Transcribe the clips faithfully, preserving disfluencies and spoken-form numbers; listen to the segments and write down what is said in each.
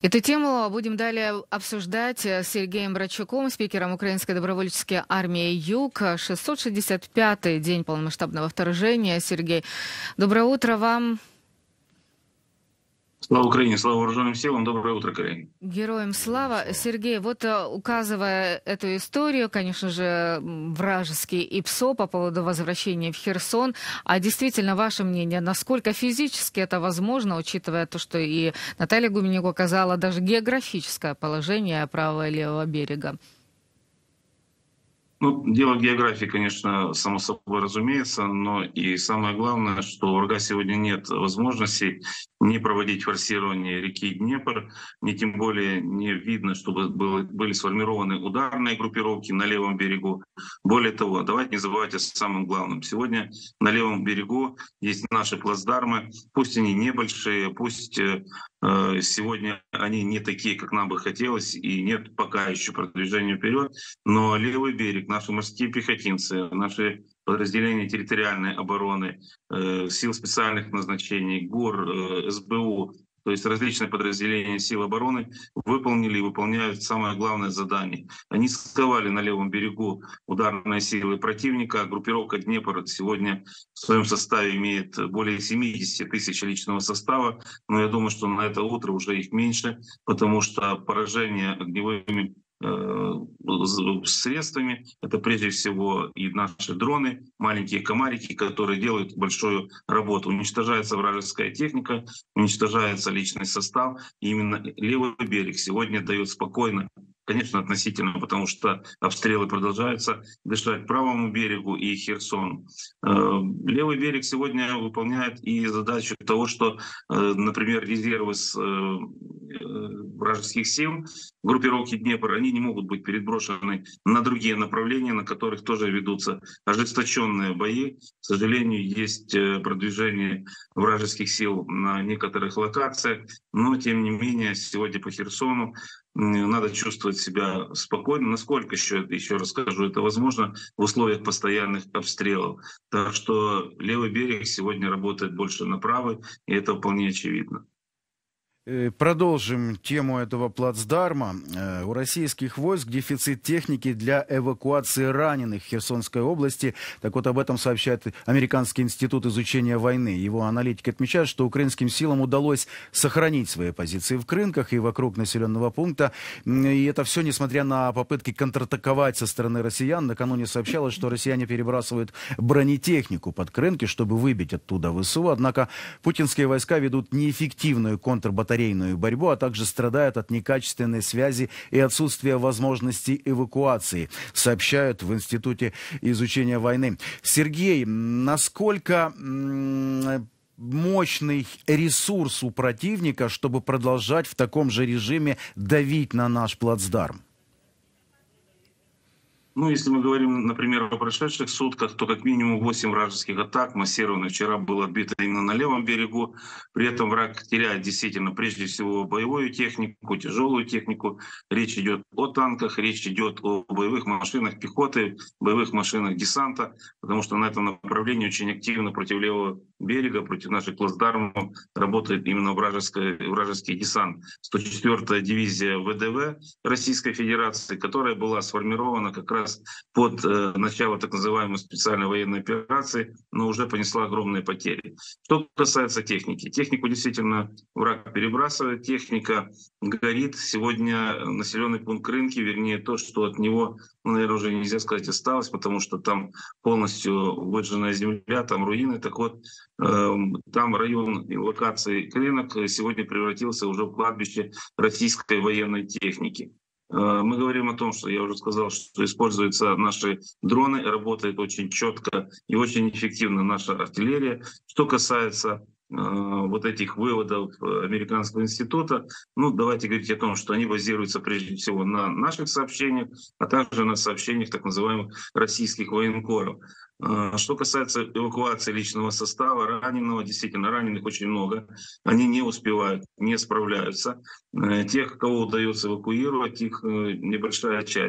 Эту тему будем далее обсуждать с Сергеем Брачуком, спикером Украинской добровольческой армии «Юг». шестьсот шестьдесят пятый день полномасштабного вторжения. Сергей, доброе утро вам. Слава Украине, слава вооруженным силам. Доброе утро, Карин. Героям слава. Сергей, вот указывая эту историю, конечно же, вражеский ИПСО по поводу возвращения в Херсон, а действительно, ваше мнение, насколько физически это возможно, учитывая то, что и Наталья Гуменюк указала, даже географическое положение правого и левого берега? Ну, дело в географии, конечно, само собой разумеется, но и самое главное, что у врага сегодня нет возможности не проводить форсирование реки Днепр, не тем более не видно, чтобы было, были сформированы ударные группировки на левом берегу. Более того, давайте не забывать о самом главном. Сегодня на левом берегу есть наши плацдармы, пусть они небольшие, пусть э, сегодня они не такие, как нам бы хотелось, и нет пока еще продвижения вперед, но левый берег, наши морские пехотинцы, наши подразделения территориальной обороны, э, сил специальных назначений, ГУР, э, СБУ, то есть различные подразделения сил обороны выполнили и выполняют самое главное задание. Они сковали на левом берегу ударные силы противника. Группировка «Днепр» сегодня в своем составе имеет более семидесяти тысяч личного состава, но я думаю, что на это утро уже их меньше, потому что поражение огневыми средствами. Это прежде всего и наши дроны, маленькие комарики, которые делают большую работу. Уничтожается вражеская техника, уничтожается личный состав. И именно левый берег сегодня дает спокойно, конечно, относительно, потому что обстрелы продолжаются, дышать правому берегу и Херсону. Левый берег сегодня выполняет и задачу того, что, например, резервы с вражеских сил, группировки Днепр, они не могут быть переброшены на другие направления, на которых тоже ведутся ожесточенные бои. К сожалению, есть продвижение вражеских сил на некоторых локациях, но тем не менее сегодня по Херсону надо чувствовать себя спокойно. Насколько еще, еще раз скажу, это возможно в условиях постоянных обстрелов. Так что левый берег сегодня работает больше на правый, и это вполне очевидно. Продолжим тему этого плацдарма. У российских войск дефицит техники для эвакуации раненых в Херсонской области. Так вот, об этом сообщает Американский институт изучения войны. Его аналитики отмечают, что украинским силам удалось сохранить свои позиции в Крынках и вокруг населенного пункта. И это все несмотря на попытки контратаковать со стороны россиян. Накануне сообщалось, что россияне перебрасывают бронетехнику под Крынки, чтобы выбить оттуда ВСУ. Однако путинские войска ведут неэффективную контрбатарейную борьбу, а также страдают от некачественной связи и отсутствия возможности эвакуации, сообщают в Институте изучения войны. Сергей, насколько мощный ресурс у противника, чтобы продолжать в таком же режиме давить на наш плацдарм? Ну, если мы говорим, например, о прошедших сутках, то как минимум восемь вражеских атак массированных вчера было отбито именно на левом берегу. При этом враг теряет действительно прежде всего боевую технику, тяжелую технику. Речь идет о танках, речь идет о боевых машинах пехоты, боевых машинах десанта, потому что на этом направлении очень активно против левого берега, против наших плацдармов работает именно вражеский, вражеский десант. сто четвёртая дивизия ВДВ Российской Федерации, которая была сформирована как раз под э, начало так называемой специальной военной операции, но уже понесла огромные потери. Что касается техники. Технику действительно враг перебрасывает, техника горит. Сегодня населенный пункт Крынки, вернее то, что от него, ну, наверное, уже нельзя сказать осталось, потому что там полностью выжженная земля, там руины. Так вот, э, там район локации Крынок сегодня превратился уже в кладбище российской военной техники. Мы говорим о том, что я уже сказал, что используются наши дроны, работает очень четко и очень эффективно наша артиллерия. Что касается э, вот этих выводов Американского института, ну давайте говорить о том, что они базируются прежде всего на наших сообщениях, а также на сообщениях так называемых российских военкоров. Что касается эвакуации личного состава, раненого, действительно, раненых очень много. Они не успевают, не справляются. Тех, кого удается эвакуировать, их небольшая часть.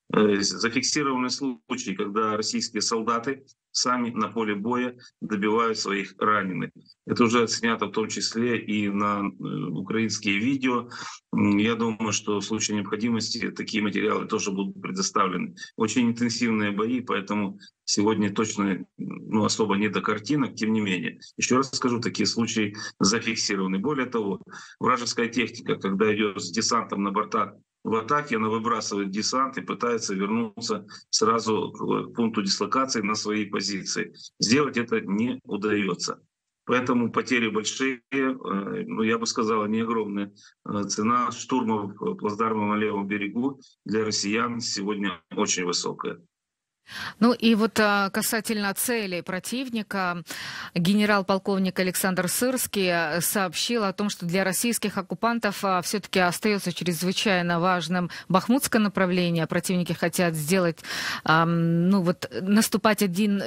Зафиксированы случаи, когда российские солдаты сами на поле боя добивают своих раненых. Это уже отснято в том числе и на украинские видео. Я думаю, что в случае необходимости такие материалы тоже будут предоставлены. Очень интенсивные бои, поэтому сегодня точно ну, особо не до картинок, тем не менее. Еще раз скажу, такие случаи зафиксированы. Более того, вражеская техника, когда идет с десантом на бортах в атаке, она выбрасывает десант и пытается вернуться сразу к пункту дислокации на свои позиции. Сделать это не удается. Поэтому потери большие, ну, я бы сказал, не огромная. Цена штурмов плацдарма на левом берегу для россиян сегодня очень высокая. Ну и вот касательно целей противника, генерал-полковник Александр Сырский сообщил о том, что для российских оккупантов все-таки остается чрезвычайно важным бахмутское направление. Противники хотят сделать, ну вот, наступать один,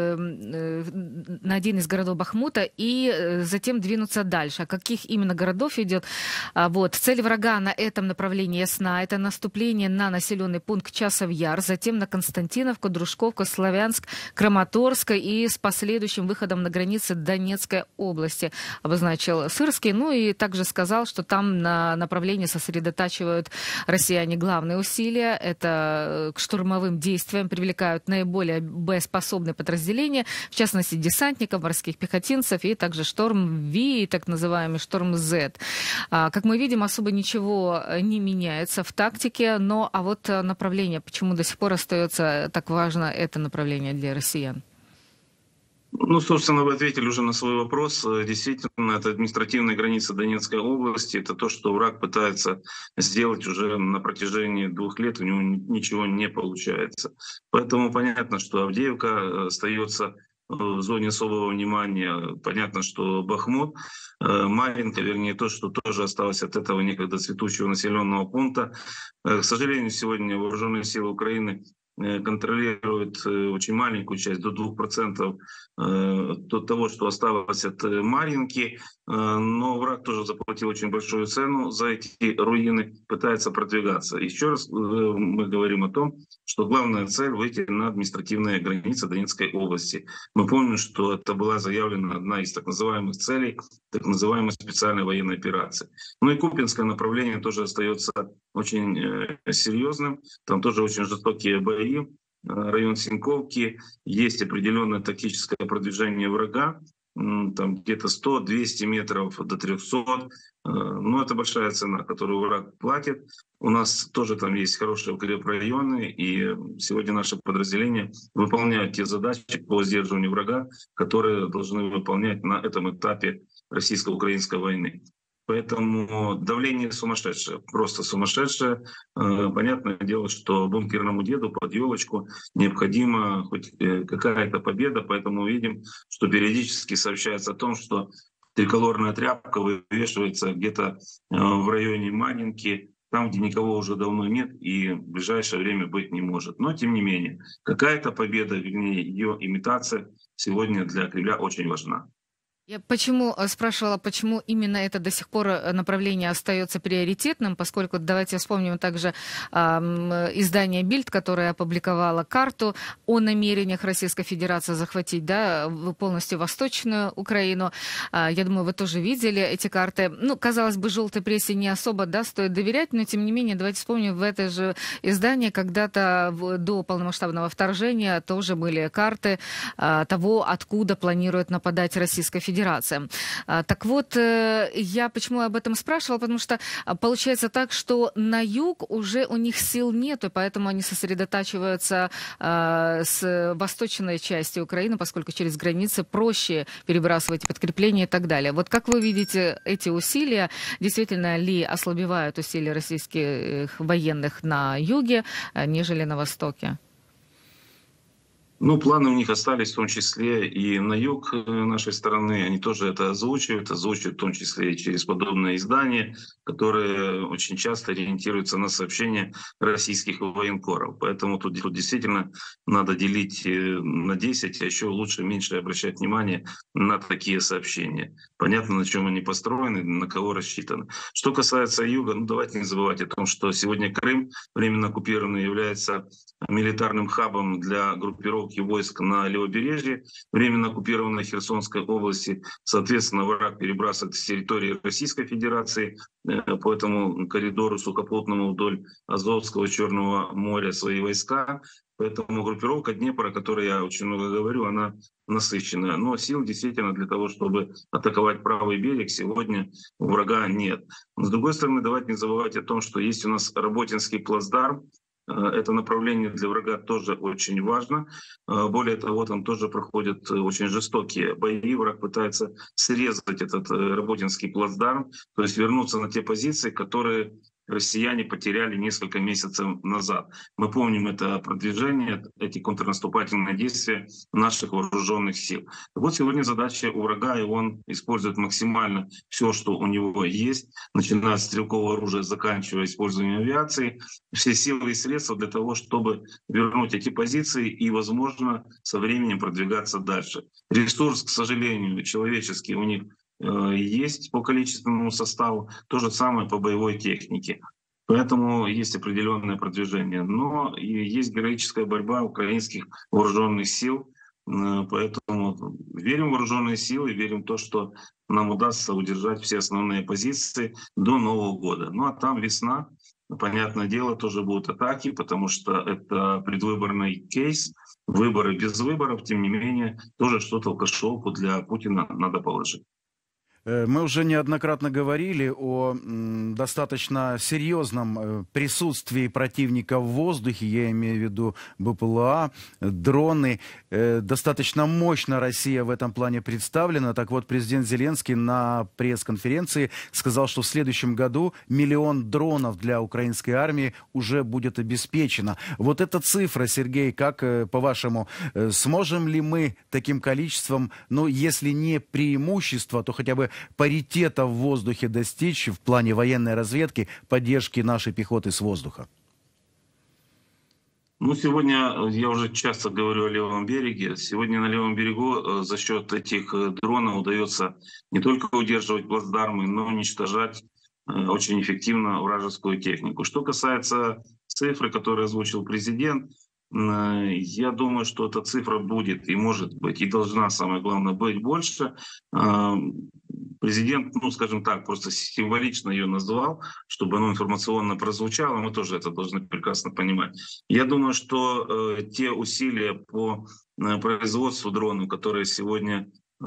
на один из городов Бахмута и затем двинуться дальше. О каких именно городов идет? Вот. Цель врага на этом направлении ясна. Это наступление на населенный пункт Часов Яр, затем на Константиновку, Дружковка, Славянск, Краматорска и с последующим выходом на границы Донецкой области, обозначил Сырский. Ну и также сказал, что там на направлении сосредотачивают россияне главные усилия. Это к штурмовым действиям привлекают наиболее боеспособные подразделения, в частности десантников, морских пехотинцев и также Шторм В и так называемый Шторм З. Как мы видим, особо ничего не меняется в тактике, но а вот направление, почему до сих пор остается так важно это направление для россиян? Ну, собственно, вы ответили уже на свой вопрос. Действительно, это административная граница Донецкой области. Это то, что враг пытается сделать уже на протяжении двух лет. У него ничего не получается. Поэтому понятно, что Авдеевка остается в зоне особого внимания. Понятно, что Бахмут, Марьинка, вернее, то, что тоже осталось от этого некогда цветущего населенного пункта. К сожалению, сегодня вооруженные силы Украины контролирует очень маленькую часть, до двух процентов того, что осталось от Марьинки. Но враг тоже заплатил очень большую цену за эти руины, пытается продвигаться. Еще раз мы говорим о том, что главная цель — выйти на административные границы Донецкой области. Мы помним, что это была заявлена одна из так называемых целей, так называемой специальной военной операции. Ну и Купинское направление тоже остается очень серьезным. Там тоже очень жестокие бои. Район Синьковки, есть определенное тактическое продвижение врага, там где-то сто-двести метров до трехсот. Но это большая цена, которую враг платит. У нас тоже там есть хорошие укрепрайоны, и сегодня наши подразделения выполняют те задачи по сдерживанию врага, которые должны выполнять на этом этапе российско-украинской войны. Поэтому давление сумасшедшее, просто сумасшедшее. Понятное дело, что бункерному деду под елочку необходима хоть какая-то победа, поэтому видим, что периодически сообщается о том, что триколорная тряпка вывешивается где-то в районе Марьинки, там, где никого уже давно нет и в ближайшее время быть не может. Но тем не менее, какая-то победа, вернее, ее имитация сегодня для Кремля очень важна. Я почему спрашивала, почему именно это до сих пор направление остается приоритетным, поскольку давайте вспомним также э, издание «Бильд», которое опубликовало карту о намерениях Российской Федерации захватить, да, полностью Восточную Украину. Э, я думаю, вы тоже видели эти карты. Ну, казалось бы, желтой прессе не особо, да, стоит доверять, но тем не менее, давайте вспомним, в это же издание когда-то до полномасштабного вторжения тоже были карты э, того, откуда планирует нападать Российская Федерация. Федерация. Так вот, я почему об этом спрашивала, потому что получается так, что на юг уже у них сил нету, поэтому они сосредотачиваются с восточной части Украины, поскольку через границы проще перебрасывать подкрепления и так далее. Вот как вы видите эти усилия? Действительно ли ослабевают усилия российских военных на юге, нежели на востоке? Ну, планы у них остались, в том числе и на юг нашей страны. Они тоже это озвучивают, озвучивают в том числе и через подобные издания, которые очень часто ориентируются на сообщения российских военкоров. Поэтому тут, тут действительно надо делить на десять, а еще лучше меньше обращать внимание на такие сообщения. Понятно, на чем они построены, на кого рассчитаны. Что касается юга, ну давайте не забывать о том, что сегодня Крым, временно оккупированный, является милитарным хабом для группировки войск на левобережье, временно оккупированной Херсонской области. Соответственно, враг перебрасывает с территории Российской Федерации по этому коридору сухопутному вдоль Азовского, Черного моря свои войска. Поэтому группировка Днепра, о которой я очень много говорю, она насыщенная. Но сил действительно для того, чтобы атаковать правый берег, сегодня у врага нет. Но, с другой стороны, давайте не забывать о том, что есть у нас Работинский плацдарм. Это направление для врага тоже очень важно. Более того, там тоже проходят очень жестокие бои. Враг пытается срезать этот Работинский плацдарм, то есть вернуться на те позиции, которые россияне потеряли несколько месяцев назад. Мы помним это продвижение, эти контрнаступательные действия наших вооруженных сил. Вот сегодня задача у врага, и он использует максимально все, что у него есть, начиная с стрелкового оружия, заканчивая использованием авиации, все силы и средства для того, чтобы вернуть эти позиции и, возможно, со временем продвигаться дальше. Ресурс, к сожалению, человеческий у них есть по количественному составу, то же самое по боевой технике. Поэтому есть определенное продвижение. Но и есть героическая борьба украинских вооруженных сил. Поэтому верим в вооруженные силы, верим в то, что нам удастся удержать все основные позиции до Нового года. Ну а там весна, понятное дело, тоже будут атаки, потому что это предвыборный кейс. Выборы без выборов, тем не менее, тоже что-то в кошелку для Путина надо положить. Мы уже неоднократно говорили о достаточно серьезном присутствии противника в воздухе, я имею в виду БПЛА, дроны. Достаточно мощно Россия в этом плане представлена. Так вот, президент Зеленский на пресс-конференции сказал, что в следующем году миллион дронов для украинской армии уже будет обеспечено. Вот эта цифра, Сергей, как по-вашему, сможем ли мы таким количеством, ну, если не преимущество, то хотя бы паритета в воздухе достичь в плане военной разведки, поддержки нашей пехоты с воздуха? Ну, сегодня, я уже часто говорю о левом береге, сегодня на левом берегу за счет этих дронов удается не только удерживать плацдармы, но и уничтожать очень эффективно вражескую технику. Что касается цифры, которые озвучил президент, я думаю, что эта цифра будет и может быть, и должна, самое главное, быть больше. Президент, ну, скажем так, просто символично ее назвал, чтобы оно информационно прозвучало. Мы тоже это должны прекрасно понимать. Я думаю, что э, те усилия по э, производству дронов, которые сегодня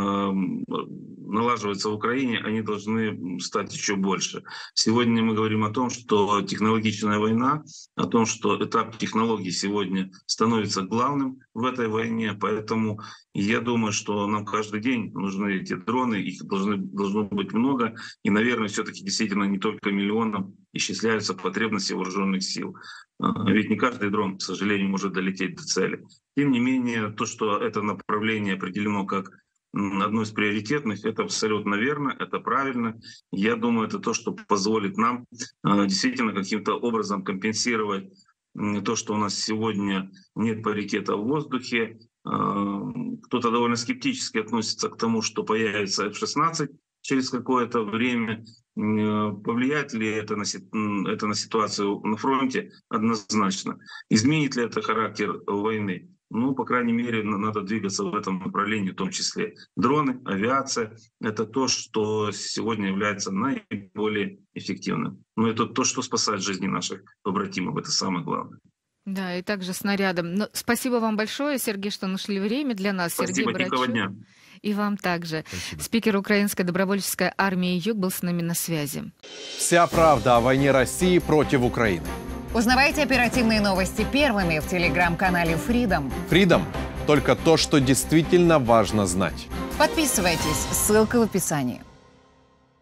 налаживаются в Украине, они должны стать еще больше. Сегодня мы говорим о том, что технологичная война, о том, что этап технологий сегодня становится главным в этой войне, поэтому я думаю, что нам каждый день нужны эти дроны, их должны, должно быть много, и, наверное, все-таки действительно не только миллионам исчисляются потребности вооруженных сил. Ведь не каждый дрон, к сожалению, может долететь до цели. Тем не менее, то, что это направление определено как одно из приоритетных, это абсолютно верно, это правильно. Я думаю, это то, что позволит нам э, действительно каким-то образом компенсировать э, то, что у нас сегодня нет паритета в воздухе. Э, кто-то довольно скептически относится к тому, что появится эф шестнадцать через какое-то время. Э, повлияет ли это на, это на ситуацию на фронте? Однозначно. Изменит ли это характер войны? Ну, по крайней мере, надо двигаться в этом направлении, в том числе дроны, авиация. Это то, что сегодня является наиболее эффективным. Но это то, что спасает жизни наших побратимов. Это самое главное. Да, и также снарядом. Но спасибо вам большое, Сергей, что нашли время для нас. Спасибо, Сергей никого дня. И вам также. Спасибо. Спикер Украинской добровольческой армии «Юг» был с нами на связи. Вся правда о войне России против Украины. Узнавайте оперативные новости первыми в телеграм-канале Freedom. Freedom – только то, что действительно важно знать. Подписывайтесь, ссылка в описании.